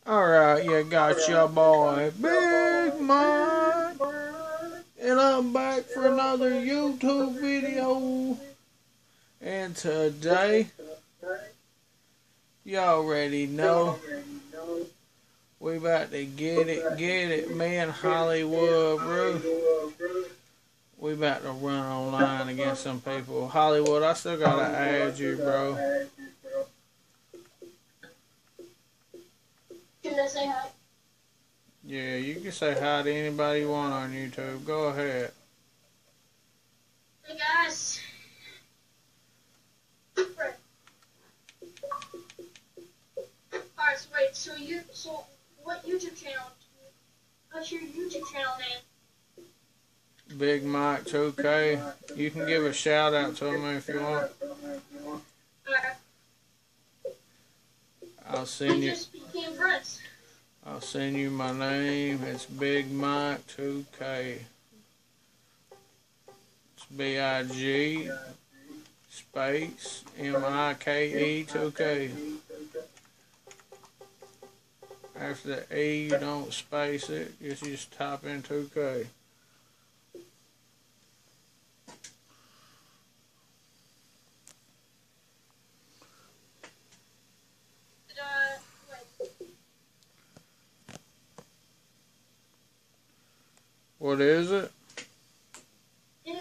Alright, you got your boy Big Mike, and I'm back for another YouTube video. And today, you already know, we about to get it, me and Hollywood, bro. We about to run online against some people. Hollywood, I still gotta add you, bro. Can I say hi? Yeah, you can say hi to anybody you want on YouTube. Go ahead. Hey guys. Alright, so wait, so what YouTube channel? What's your YouTube channel name? Big Mike 2K. You can give a shout out to him if you want. I'll send you. I'll send you my name. It's Big Mike 2K. It's BIG space MIKE 2K. After the E, you don't space it. You just type in 2K. What is it? Yeah.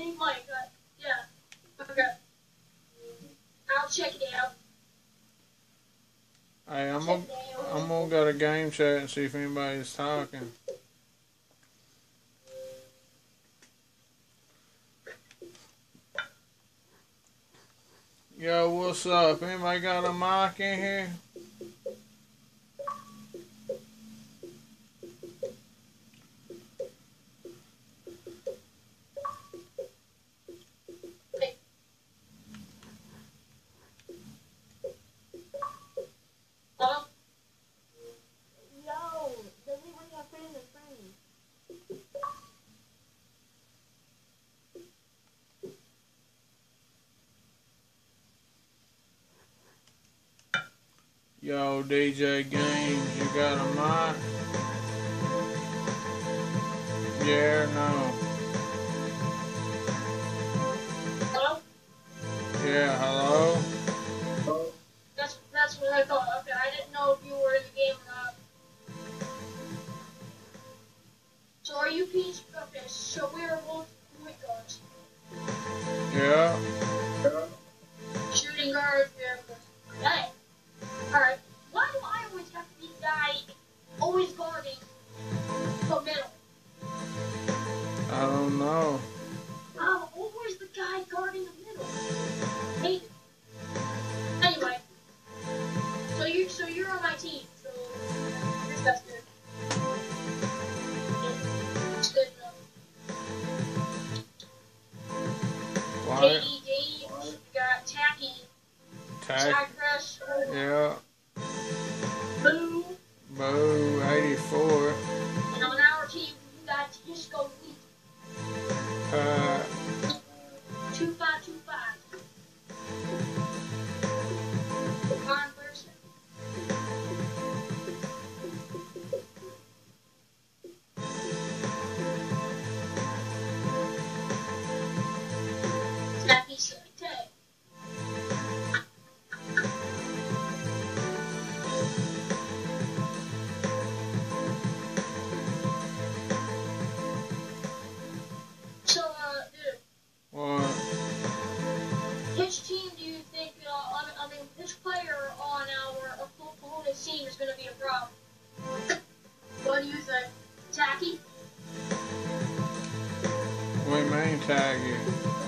Okay. I'll check it out. Hey, I'm gonna go to game chat and see if anybody's talking. Yo, what's up? Anybody got a mic in here? Yo, DJ Games, you got a mic? Yeah or no? Hello? Yeah, hello? That's what I thought. Okay, I didn't know if you were in the game or not. So are you peace? Okay, so we are both point guards. Yeah. Shooting guards, okay. Alright. Why do I always have to be the guy always guarding the middle? I don't know. I'm always the guy guarding the middle. Hate it. Anyway. So you're on my team, so that's good. That's good enough. What? KD Games, we got Tacky. Cypress. Yeah. Boo. Boo, 84. And on our team, we got Disco Wheat. 2525. Con person. Tacky Site. So, dude. What? Which team do you think, which player on our opponent's team is going to be a problem? What do you think? Tacky? We main tag you.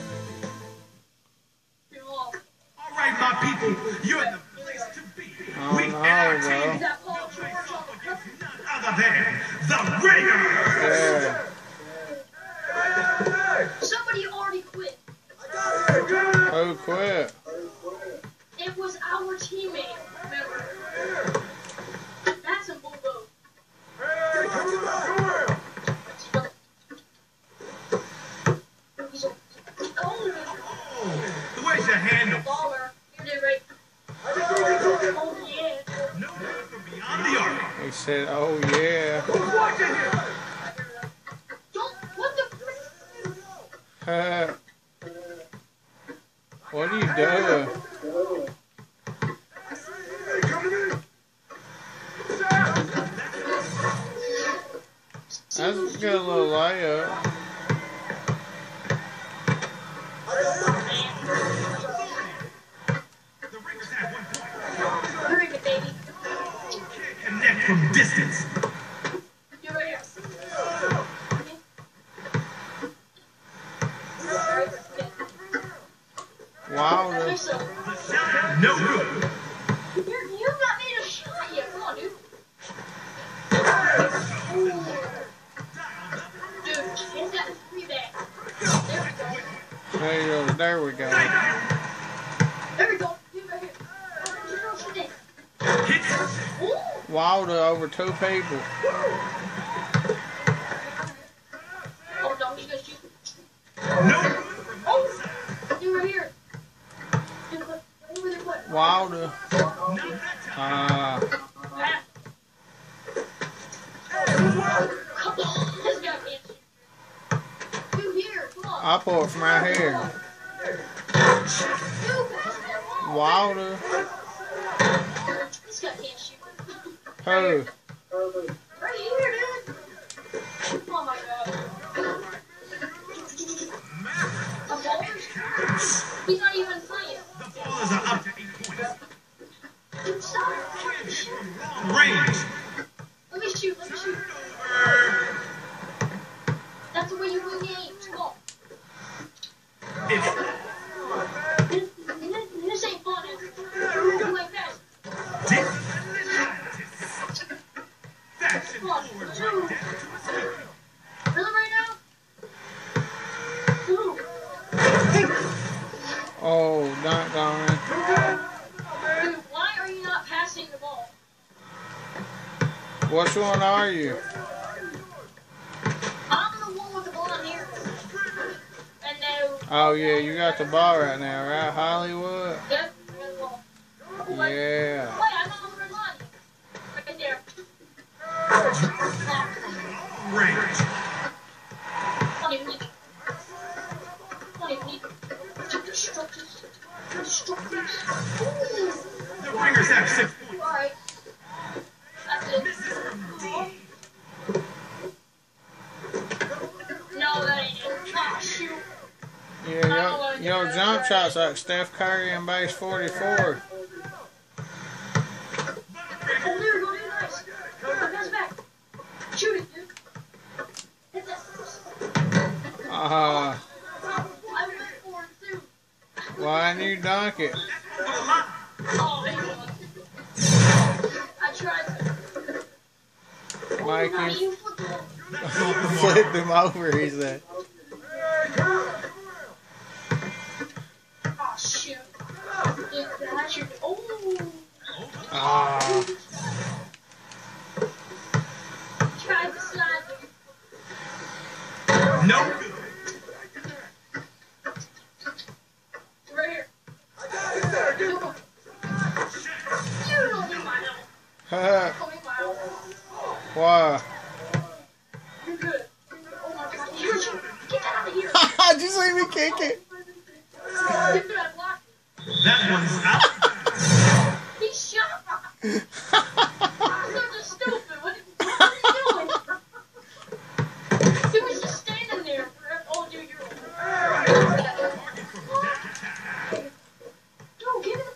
Alright, my people, you're in the place to be. I We don't know, bro. Is that Paul George on the cover? none other than the Raiders. Yeah. Somebody already quit. Who quit? It was our teammate, remember? That's a bulldozer. Where's your handle? Baller. You did right. Oh, yeah. No, the arc. He said, oh yeah. Don't, what the What are you doing? That's a good little layup. The Ringers have 1 point. Very good, baby. Connect from distance. You're right here. Wow. Okay, so, The shot, no good. you've not made a shot yet. Come on, dude. Dude, hit that 3 back. There we go. There we go. There we go. Dude, right here. Shoot it. Hit. Ooh. Wilder over 2 people. Oh, no, he's gonna shoot. No. Oh, dude, right here. Dude, what? Over there, what? Wilder. Not that time. Come on, this guy can't shoot. Dude, here, come on. I pull it from right here. Dude, pass that ball. Wilder. This guy can't shoot. Who? Right here, dude. Oh my god. A bowler's? He's not even playing. The ballers are up to 8 points. Dude, stop. Range. Let me shoot. That's the way you win games. Come on. It's This ain't fun. You like that. Fashion Come on. forward Shoot. right down to a zero. Really right now? Ooh. Oh, dunk on it. Dude, why are you not passing the ball? Which one are you? I'm the one with the blonde hair. And no. Oh yeah, you got the ball right now, right, Hollywood? Yep. Yeah. Wait, I'm not over line. Right there. Range. 20 minutes. 20 minutes. The Ringers have 6 points. Alright. That's it. Misses from D. No, that ain't it. Ah, shoot. Yeah, your jump shots like Steph Curry in base 44. Oh, there we go, dude. Nice. Pass back. Shoot it, dude. Hit that. Uh, I went for it, too. why didn't you dunk it? Oh, there you go. I tried to. Make How him do you football? flip him over, he said. Oh, shoot. Dude, that should be. Oh. Ah, Tried to slide, dude. No. Right here. You don't need my help. Call me my help. why? You're good. Oh my god. You're get that out of here. Just let me kick it. Dude, I blocked That one's out. it. He shot. You're just stupid. What are you doing? He was just standing there. Oh, dude, you're. Dude, get it.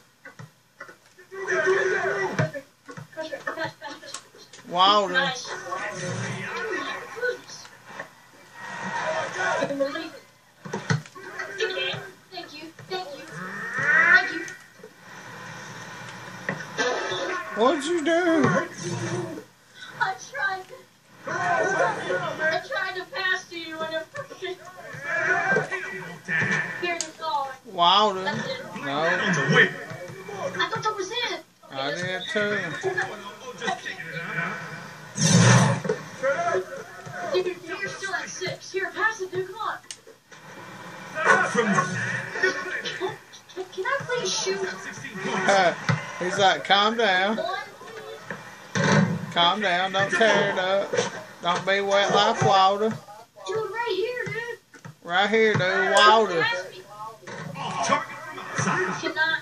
Pass. Wilder. Nice. Give me that. Thank you. What'd you do? I tried to pass to you and it freaking. Here you go. Wilder. That's it. No, On the way. I thought that was it. I did too. Dude, you're still at 6. Here, pass it, dude. Come on. From Can I please shoot 16 points. He's like, calm down. one, please? Calm down. Don't tear it up. Don't be wet like water. Dude, right here, dude. Right here, dude. Water. Pass me. Off target from outside. You cannot.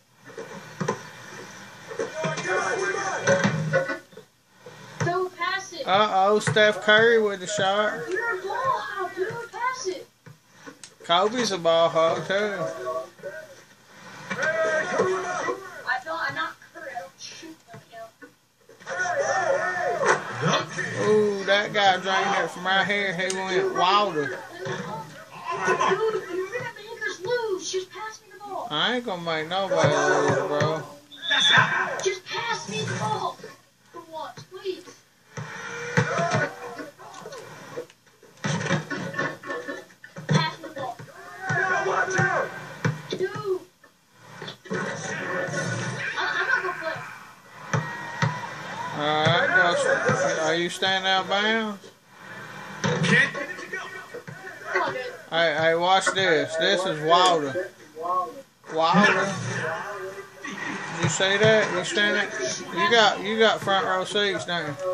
Go pass it. Uh-oh, Steph Curry with the shot. You're a ball hog, dude. Pass it. Kobe's a ball hog, too. I'm not Curry. I don't shoot like him. Ooh, that guy drained it from right here. He went water. Dude, you're gonna make us lose. Just pass me the ball. I ain't gonna make nobody lose, bro. That's out. Just pass me the ball. For once, please. Pass me the ball. Watch out. Dude. I'm not gonna play. Alright, are you standing out of bounds? Can't get it to go. Come on, dude. Hey, watch this. This is water. Water. You see that? You standing? You got front row seats, don't you?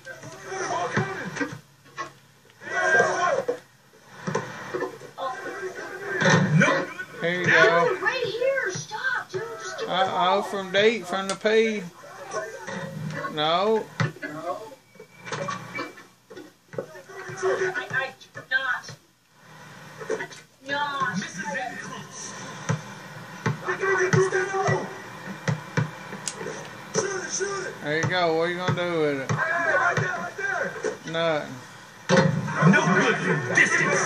No. Here you go. Dude, right here. Stop, dude. Just give me the Uh-oh, ball. from deep, from the P. No. I cannot. Not. Misses in close. There you go. What are you gonna do with it? Nothing. No good from distance.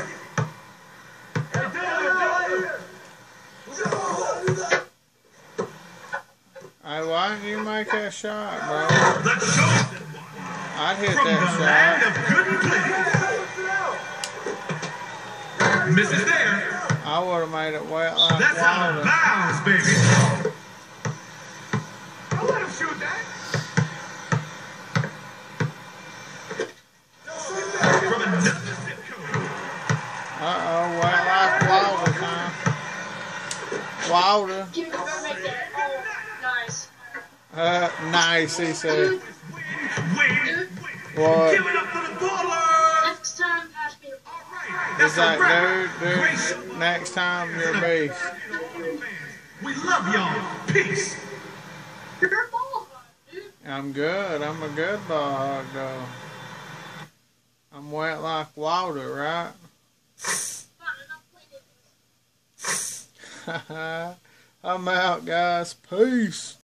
Hey, why didn't you make that shot, bro? The chosen one I'd hit from the that land shot. of good and plenty. Misses there. I would have made it wet like That's out of water. bounds, baby. Don't let him shoot that. From another zip code. Uh-oh, wet like water, huh? Water. Give me the ball. Make that. Oh, nice. Nice, he said. Dude, Wait. What? Give it up for the baller. next time, pass me the ball. All right. He's That's a like, wrap. dude, next time you're a beast. We love y'all. Peace. You're a ball hog, dude. I'm good. I'm a good ball hog, though. I'm wet like water, right? Fine, I'm not playing it. I'm out, guys. Peace.